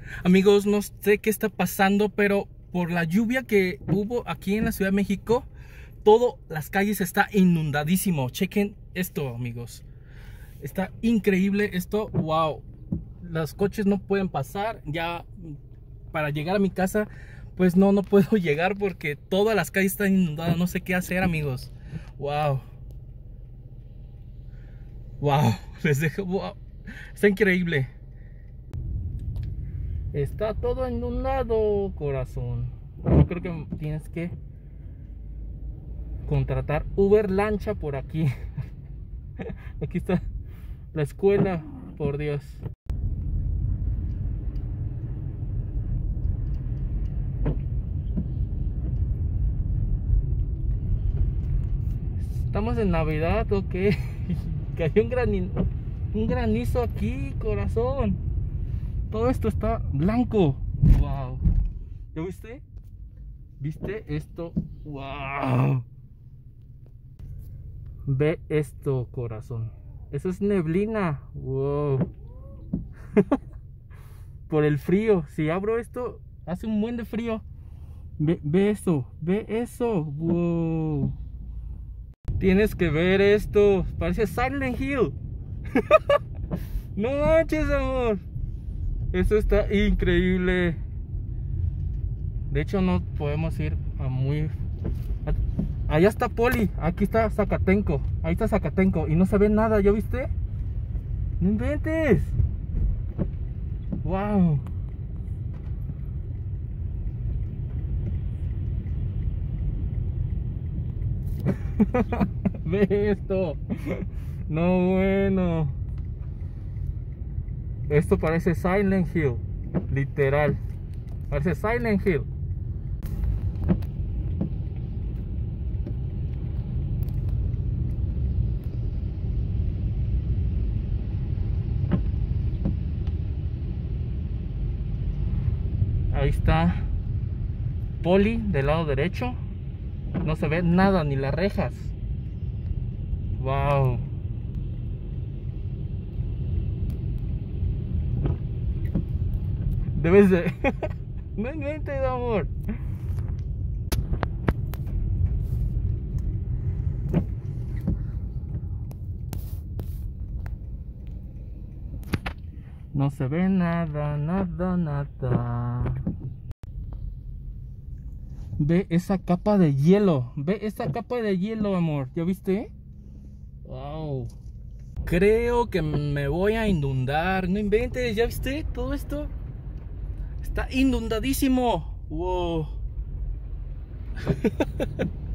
Amigos, no sé qué está pasando, pero por la lluvia que hubo aquí en la Ciudad de México, todas las calles está inundadísimo. Chequen esto, amigos. Está increíble esto. Wow. Los coches no pueden pasar. Ya para llegar a mi casa, pues no puedo llegar porque todas las calles están inundadas. No sé qué hacer, amigos. Wow. Wow. Les dejo. Wow. Está increíble. Está todo inundado, corazón. Yo creo que tienes que contratar Uber Lancha por aquí. Aquí está la escuela, por Dios. Estamos en Navidad, ¿o qué? Cayó un granizo aquí, corazón. Todo esto está blanco. Wow. ¿Ya viste? ¿Viste esto? Wow. Ve esto, corazón. Eso es neblina. Wow. Por el frío. Si abro esto, hace un buen de frío. Ve eso. Ve eso. Wow. Tienes que ver esto. Parece Silent Hill. No manches, amor. Eso está increíble. De hecho, no podemos ir a muy... Allá está Poli. Aquí está Zacatenco. Ahí está Zacatenco. Y no se ve nada. ¿Ya viste? No inventes. Wow. Ve esto. No, bueno. Esto parece Silent Hill. Literal. Parece Silent Hill. Ahí está Poli del lado derecho. No se ve nada, ni las rejas. Wow. Debes de... No inventes, amor. No se ve nada, nada. Ve esa capa de hielo. Ve esa capa de hielo, amor. ¿Ya viste? Wow. Creo que me voy a inundar. No inventes, ¿ya viste todo esto? Está inundadísimo. Wow.